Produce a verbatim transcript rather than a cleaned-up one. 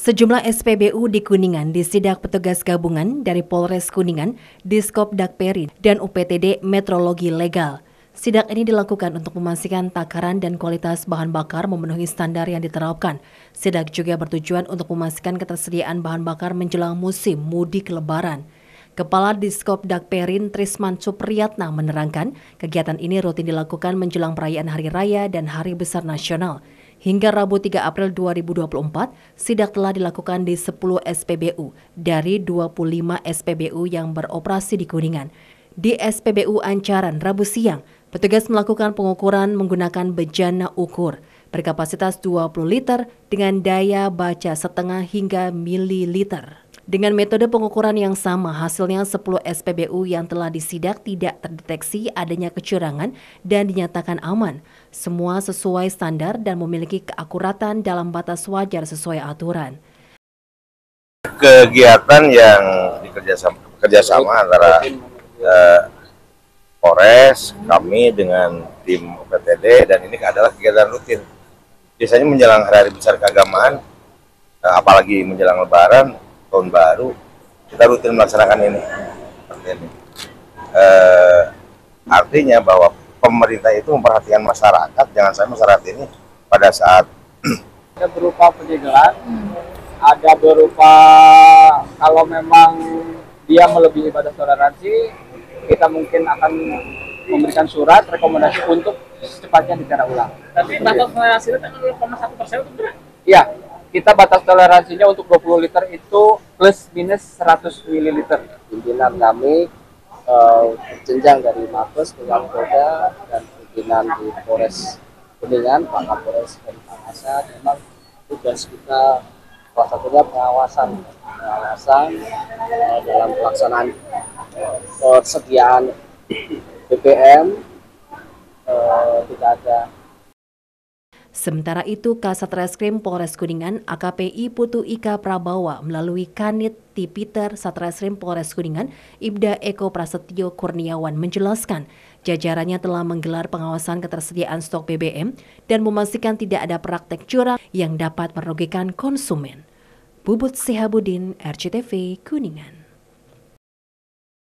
Sejumlah S P B U di Kuningan disidak petugas gabungan dari Polres Kuningan, Diskop Dakperi, dan U P T D Metrologi Legal. Sidak ini dilakukan untuk memastikan takaran dan kualitas bahan bakar memenuhi standar yang diterapkan. Sidak juga bertujuan untuk memastikan ketersediaan bahan bakar menjelang musim mudik Lebaran. Kepala Diskop Dakperin Trisman Supriyatna menerangkan, kegiatan ini rutin dilakukan menjelang perayaan Hari Raya dan Hari Besar Nasional. Hingga Rabu tiga April dua ribu dua puluh empat, sidak telah dilakukan di sepuluh S P B U dari dua puluh lima S P B U yang beroperasi di Kuningan. Di S P B U Ancaran, Rabu siang, petugas melakukan pengukuran menggunakan bejana ukur berkapasitas dua puluh liter dengan daya baca setengah hingga mililiter. Dengan metode pengukuran yang sama, hasilnya sepuluh S P B U yang telah disidak tidak terdeteksi adanya kecurangan dan dinyatakan aman. Semua sesuai standar dan memiliki keakuratan dalam batas wajar sesuai aturan. Kegiatan yang dikerjasama kerjasama antara eh, Polres, kami dengan tim U P T D, dan ini adalah kegiatan rutin. Biasanya menjelang hari besar keagamaan, eh, apalagi menjelang Lebaran, tahun baru, kita rutin melaksanakan ini. ini. Eh, artinya bahwa pemerintah itu memperhatikan masyarakat, jangan sampai masyarakat ini pada saat ada berupa penyegelan, ada berupa kalau memang dia melebihi batas toleransi, kita mungkin akan memberikan surat rekomendasi untuk secepatnya dicari ulang. Tapi batas toleransi itu nol koma satu persen itu benar? Iya, kita batas toleransinya untuk dua puluh liter itu plus minus seratus mililiter. Pimpinan kami uh, jenjang dari Mabes, Pemkab Polda, dan pimpinan di Polres Kuningan, Pak Kapolres dan Pak Kasat, memang tugas kita salah satunya pengawasan, pengawasan uh, dalam pelaksanaan uh, persediaan B B M uh, tidak ada. Sementara itu, Kasat Reskrim Polres Kuningan A K P I Putu Ika Prabawa melalui Kanit Tipiter Satreskrim Polres Kuningan Ibda Eko Prasetyo Kurniawan menjelaskan jajarannya telah menggelar pengawasan ketersediaan stok B B M dan memastikan tidak ada praktek curang yang dapat merugikan konsumen. Bubut Sehabudin, R C T V, Kuningan.